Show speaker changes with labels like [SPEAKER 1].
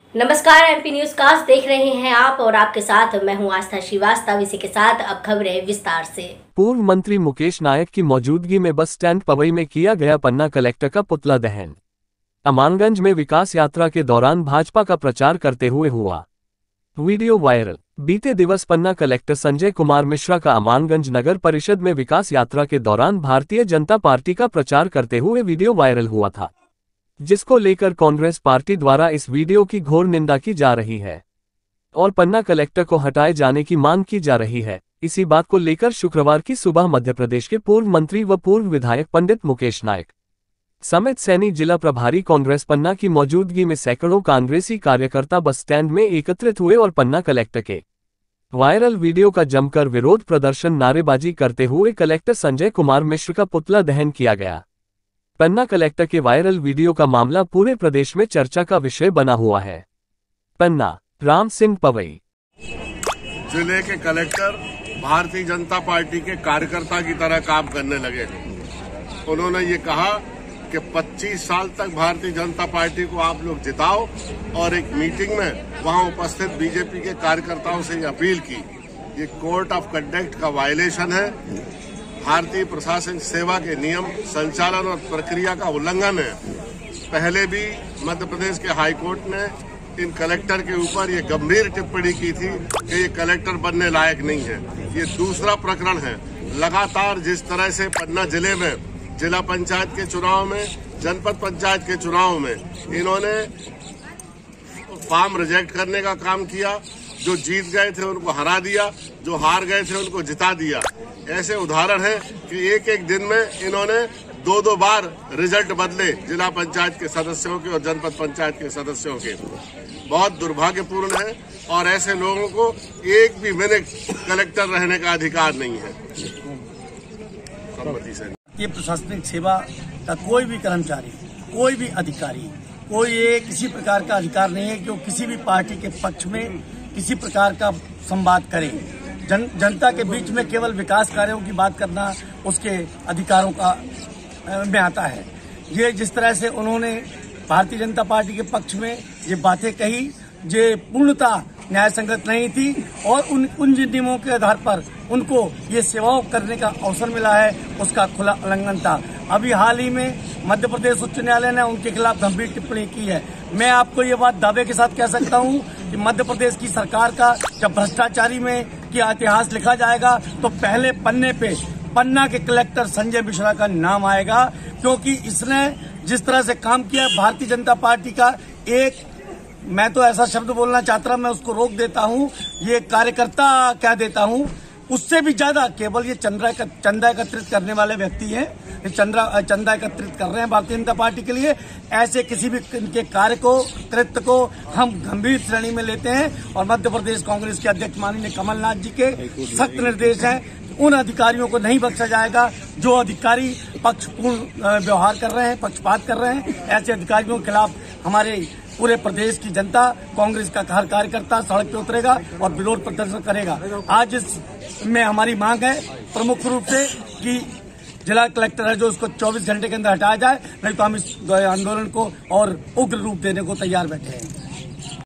[SPEAKER 1] नमस्कार, MP news cast देख रहे हैं आप और आपके साथ मैं हूं आस्था श्रीवास्तव। इसी के साथ अब खबरें विस्तार से।
[SPEAKER 2] पूर्व मंत्री मुकेश नायक की मौजूदगी में बस स्टैंड पवई में किया गया पन्ना कलेक्टर का पुतला दहन। अमानगंज में विकास यात्रा के दौरान भाजपा का प्रचार करते हुए हुआ वीडियो वायरल। बीते दिवस पन्ना कलेक्टर संजय कुमार मिश्रा का अमानगंज नगर परिषद में विकास यात्रा के दौरान भारतीय जनता पार्टी का प्रचार करते हुए वीडियो वायरल हुआ था, जिसको लेकर कांग्रेस पार्टी द्वारा इस वीडियो की घोर निंदा की जा रही है और पन्ना कलेक्टर को हटाए जाने की मांग की जा रही है। इसी बात को लेकर शुक्रवार की सुबह मध्य प्रदेश के पूर्व मंत्री व पूर्व विधायक पंडित मुकेश नायक समेत सैनी जिला प्रभारी कांग्रेस पन्ना की मौजूदगी में सैकड़ों कांग्रेसी कार्यकर्ता बस स्टैंड में एकत्रित हुए और पन्ना कलेक्टर के वायरल वीडियो का जमकर विरोध प्रदर्शन नारेबाजी करते हुए कलेक्टर संजय कुमार मिश्र का पुतला दहन किया गया। पन्ना कलेक्टर के वायरल वीडियो का मामला पूरे प्रदेश में चर्चा का विषय बना हुआ है। पन्ना राम सिंह पवई
[SPEAKER 3] जिले के कलेक्टर भारतीय जनता पार्टी के कार्यकर्ता की तरह काम करने लगे। उन्होंने ये कहा कि 25 साल तक भारतीय जनता पार्टी को आप लोग जिताओ और एक मीटिंग में वहां उपस्थित बीजेपी के कार्यकर्ताओं से ये अपील की। ये कोड ऑफ कंडक्ट का वायलेशन है, भारतीय प्रशासनिक सेवा के नियम संचालन और प्रक्रिया का उल्लंघन है। पहले भी मध्य प्रदेश के हाईकोर्ट ने इन कलेक्टर के ऊपर ये गंभीर टिप्पणी की थी कि ये कलेक्टर बनने लायक नहीं है। ये दूसरा प्रकरण है। लगातार जिस तरह से पन्ना जिले में जिला पंचायत के चुनाव में, जनपद पंचायत के चुनाव में इन्होंने फॉर्म रिजेक्ट करने का काम किया, जो जीत गए थे उनको हरा दिया, जो हार गए थे उनको जिता दिया। ऐसे उदाहरण है कि एक एक दिन में इन्होंने दो बार रिजल्ट बदले जिला पंचायत के सदस्यों के और जनपद पंचायत के सदस्यों के। बहुत दुर्भाग्यपूर्ण है और ऐसे लोगों को एक भी मिनट कलेक्टर रहने का अधिकार नहीं है।
[SPEAKER 4] ये प्रशासनिक सेवा का कोई भी कर्मचारी, कोई भी अधिकारी, कोई ये किसी प्रकार का अधिकार नहीं है कि वो किसी भी पार्टी के पक्ष में किसी प्रकार का संवाद करे। जनता के बीच में केवल विकास कार्यों की बात करना उसके अधिकारों का में आता है। ये जिस तरह से उन्होंने भारतीय जनता पार्टी के पक्ष में ये बातें कही, ये पूर्णतः न्याय संगत नहीं थी और उन नियमों के आधार पर उनको ये सेवाओं करने का अवसर मिला है, उसका खुला उल्लंघन था। अभी हाल ही में मध्य प्रदेश उच्च न्यायालय ने उनके खिलाफ गंभीर टिप्पणी की है। मैं आपको ये बात दावे के साथ कह सकता हूँ कि मध्य प्रदेश की सरकार का जब भ्रष्टाचारी में की इतिहास लिखा जाएगा तो पहले पन्ने पे पन्ना के कलेक्टर संजय मिश्रा का नाम आएगा, क्योंकि इसने जिस तरह से काम किया भारतीय जनता पार्टी का एक, मैं तो ऐसा शब्द बोलना चाहता मैं उसको रोक देता हूँ, ये कार्यकर्ता कह देता हूँ, उससे भी ज्यादा केवल ये चंदा एकत्रित करने वाले व्यक्ति हैं। ये चंदा एकत्रित कर रहे हैं भारतीय जनता पार्टी के लिए। ऐसे किसी भी इनके कार्य को, कृत्य को हम गंभीर श्रेणी में लेते हैं और मध्य प्रदेश कांग्रेस के अध्यक्ष माननीय कमलनाथ जी के सख्त निर्देश हैं। उन अधिकारियों को नहीं बख्शा जाएगा जो अधिकारी पक्षपूर्ण व्यवहार कर रहे हैं, पक्षपात कर रहे हैं। ऐसे अधिकारियों के खिलाफ हमारे पूरे प्रदेश की जनता, कांग्रेस का हर कार्यकर्ता सड़क पे उतरेगा और विरोध प्रदर्शन करेगा। आज इसमें हमारी मांग है प्रमुख रूप से कि जिला कलेक्टर है जो उसको 24 घंटे के अंदर हटाया जाए, नहीं तो हम इस आंदोलन को और उग्र रूप देने को तैयार बैठे हैं।